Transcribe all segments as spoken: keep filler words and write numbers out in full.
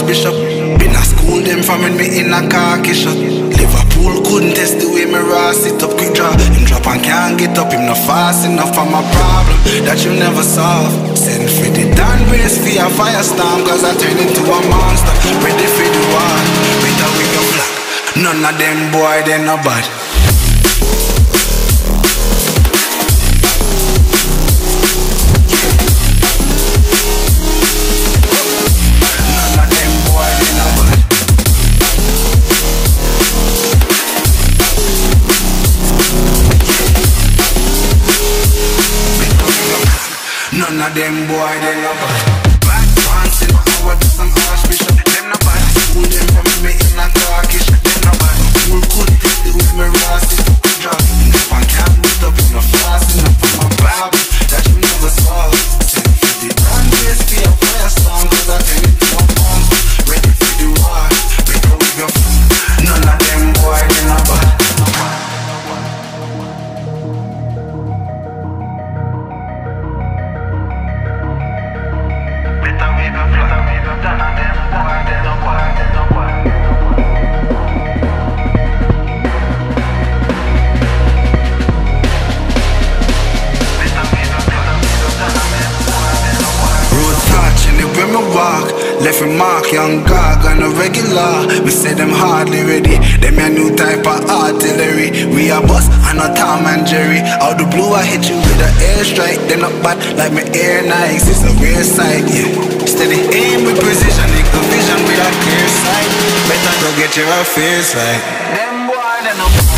Archbishop. Been a school them from when me in a khaki shot. Liverpool couldn't test the way me raw sit up. Quick draw, him drop and can't get up. Him not fast enough for my problem that you never solve. Send for the down race for a firestorm, cause I turn into a monster. Ready for the war, better with your flag. None of them boy, they no bad. None of them boy, they no bad. Black pants in power to some Archbishop. Them no bad. School them from me in a Turkish. Them no bad. School couldn't take the way me rust it. Drop if I can't meet up in a fast enough for my Bible that you never saw. Send for the brand race for your fire song, cause I turn it to a bomb. Ready for the war, better with your phone. None of them boy, they no bad. Left a mark, young gog on a regular. We say them hardly ready. Them a new type of artillery. We a boss and a Tom and Jerry. Out the blue I hit you with an airstrike. They not bad like my air nights. It's a rare sight, yeah. Steady aim with precision, equal vision with a clear sight. Better go get your affairs right. Them boy, they no bad.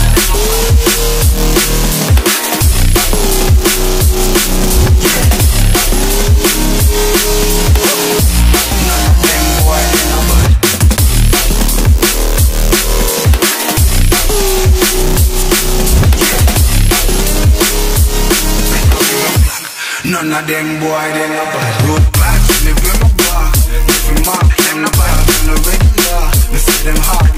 None of them boy, they no bad. Road blocks, live in my bar. If you mark, them no bad. On the regular, we see them hard.